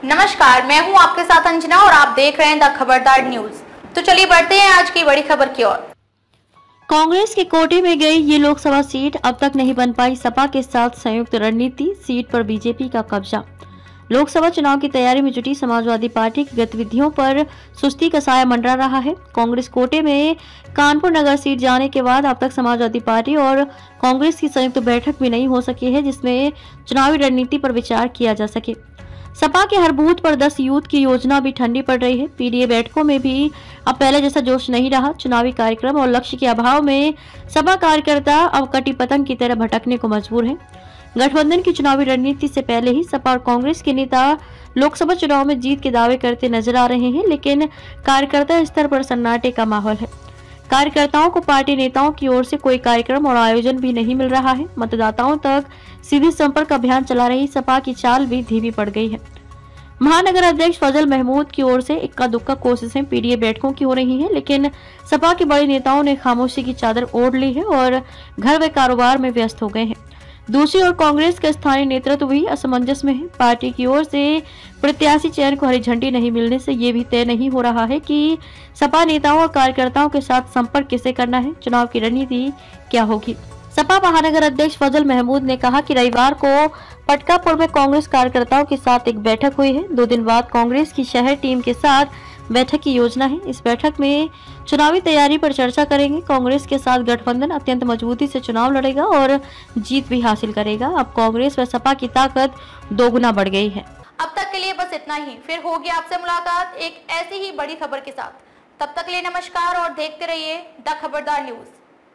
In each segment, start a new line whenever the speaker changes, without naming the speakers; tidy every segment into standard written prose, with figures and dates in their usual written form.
नमस्कार, मैं हूं आपके साथ अंजना और आप देख रहे हैं द खबरदार न्यूज। तो चलिए बढ़ते हैं आज की बड़ी खबर की ओर।
कांग्रेस के कोटे में गई ये लोकसभा सीट अब तक नहीं बन पाई सपा के साथ संयुक्त रणनीति, सीट पर बीजेपी का कब्जा। लोकसभा चुनाव की तैयारी में जुटी समाजवादी पार्टी की गतिविधियों पर सुस्ती का साया मंडरा रहा है। कांग्रेस कोटे में कानपुर नगर सीट जाने के बाद अब तक समाजवादी पार्टी और कांग्रेस की संयुक्त बैठक भी नहीं हो सकी है जिसमें चुनावी रणनीति पर विचार किया जा सके। सपा के हर बूथ पर 10 यूथ की योजना भी ठंडी पड़ रही है। पीडीए बैठकों में भी अब पहले जैसा जोश नहीं रहा। चुनावी कार्यक्रम और लक्ष्य के अभाव में सपा कार्यकर्ता अब कटी पतंग की तरह भटकने को मजबूर हैं। गठबंधन की चुनावी रणनीति से पहले ही सपा और कांग्रेस के नेता लोकसभा चुनाव में जीत के दावे करते नजर आ रहे हैं, लेकिन कार्यकर्ता स्तर पर सन्नाटे का माहौल है। कार्यकर्ताओं को पार्टी नेताओं की ओर से कोई कार्यक्रम और आयोजन भी नहीं मिल रहा है। मतदाताओं तक सीधे संपर्क अभियान चला रही सपा की चाल भी धीमी पड़ गई है। महानगर अध्यक्ष फजल महमूद की ओर से इक्का दुक्का कोशिशें पीडीए बैठकों की हो रही हैं, लेकिन सपा के बड़े नेताओं ने खामोशी की चादर ओढ़ ली है और घर व कारोबार में व्यस्त हो गए हैं। दूसरी ओर कांग्रेस का स्थानीय नेतृत्व भी असमंजस में है। पार्टी की ओर से प्रत्याशी चयन को हरी झंडी नहीं मिलने से ये भी तय नहीं हो रहा है कि सपा नेताओं और कार्यकर्ताओं के साथ संपर्क किसे करना है, चुनाव की रणनीति क्या होगी। सपा महानगर अध्यक्ष फजल महमूद ने कहा कि रविवार को पटकापुर में कांग्रेस कार्यकर्ताओं के साथ एक बैठक हुई है। 2 दिन बाद कांग्रेस की शहर टीम के साथ बैठक की योजना है। इस बैठक में चुनावी तैयारी पर चर्चा करेंगे। कांग्रेस के साथ गठबंधन अत्यंत मजबूती से चुनाव लड़ेगा और जीत भी हासिल करेगा। अब कांग्रेस व सपा की ताकत दोगुना बढ़ गई है।
अब तक के लिए बस इतना ही, फिर होगी आपसे मुलाकात एक ऐसी ही बड़ी खबर के साथ। तब तक के लिए नमस्कार और देखते रहिए द खबरदार न्यूज।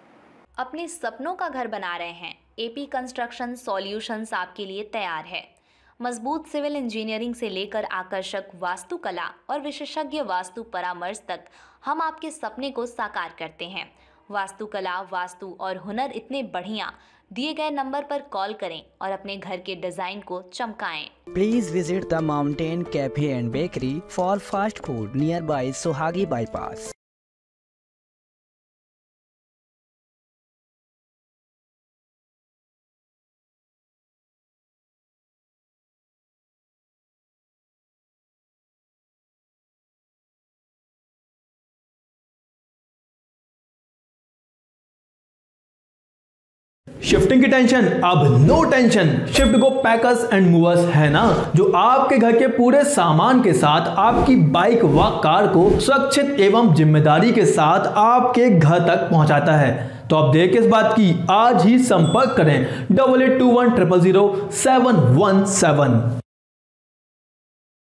अपने सपनों का घर बना रहे हैं? एपी कंस्ट्रक्शन सॉल्यूशंस आपके लिए तैयार है। मजबूत सिविल इंजीनियरिंग से लेकर आकर्षक वास्तुकला और विशेषज्ञ वास्तु परामर्श तक हम आपके सपने को साकार करते हैं। वास्तुकला, वास्तु और हुनर इतने बढ़िया, दिए गए नंबर पर कॉल करें और अपने घर के डिजाइन को चमकाएं।
Please visit the Mountain Cafe and Bakery for fast food nearby Sohagi Bypass.
Shifting की टेंशन अब no tension. Shift Go packers and movers है ना, जो आपके घर के पूरे सामान के साथ आपकी बाइक व कार को सुरक्षित एवं जिम्मेदारी के साथ आपके घर तक पहुंचाता है। तो अब देर किस बात की, आज ही संपर्क करें 8821 000 717।